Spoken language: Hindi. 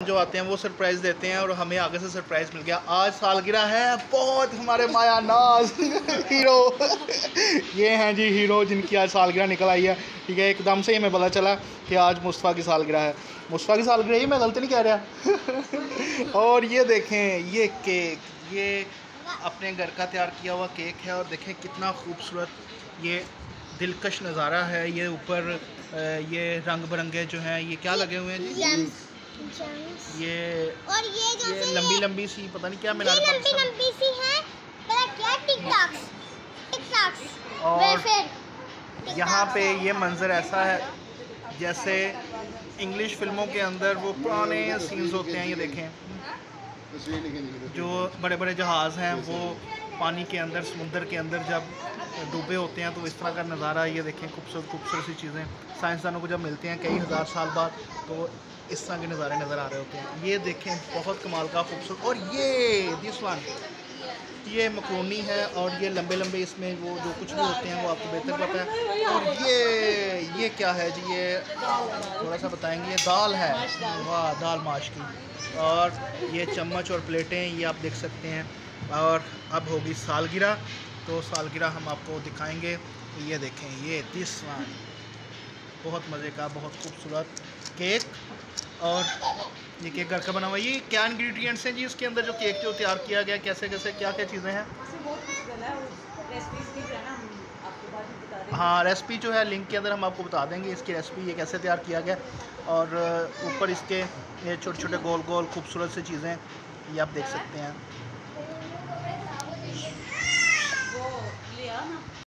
जो आते हैं वो सरप्राइज़ देते हैं, और हमें आगे से सरप्राइज़ मिल गया। आज सालगिरह है, बहुत हमारे माया नाज हीरो ये हैं जी हीरो, जिनकी आज सालगिरह निकल आई है। ठीक है, एकदम से ही हमें पता चला कि आज मुस्तफ़ा की सालगिरह है। मुस्तफ़ा की सालगिरह, ही मैं गलती नहीं कह रहा और ये देखें, ये केक, ये अपने घर का तैयार किया हुआ केक है, और देखें कितना खूबसूरत ये दिलकश नज़ारा है। ये ऊपर ये रंग बिरंगे जो हैं, ये क्या लगे हुए हैं जी? ये और ये लंबी लंबी सी, पता नहीं क्या मिला सी है, पता क्या? टिकटॉक्स। और यहाँ पे ये मंज़र ऐसा है जैसे इंग्लिश फिल्मों के अंदर वो पुराने सीन्स होते हैं। ये देखें, जो बड़े बड़े जहाज़ हैं वो पानी के अंदर, समुंदर के अंदर जब डूबे होते हैं तो इस तरह का नज़ारा। ये देखें, खूबसूरत खूबसूरत सी चीज़ें साइंसदानों को जब मिलते हैं कई हज़ार साल बाद, तो इस तरह के नज़ारे नज़र आ रहे होते हैं। ये देखें, बहुत कमाल का खूबसूरत। और ये दिस वन, ये मकरोनी है, और ये लंबे लंबे इसमें वो जो कुछ भी होते हैं वो आपको बेहतर पता है। और ये क्या है जी? ये थोड़ा सा बताएंगे। ये दाल है, वाह, दाल माश की। और ये चम्मच और प्लेटें, ये आप देख सकते हैं। और अब होगी सालगिरह, तो सालगिरह हम आपको दिखाएंगे। ये देखें, ये दिस वन, बहुत मज़े का, बहुत खूबसूरत केक। और ये केक घर का बना हुआ है। ये क्या इंग्रेडिएंट्स हैं जी इसके अंदर, जो केक जो तैयार किया गया, कैसे कैसे क्या क्या चीज़ें हैं? हाँ, रेसिपी जो है लिंक के अंदर हम आपको बता देंगे इसकी रेसिपी, ये कैसे तैयार किया गया। और ऊपर इसके ये छोटे छोटे गोल गोल खूबसूरत सी चीज़ें, ये आप देख सकते हैं।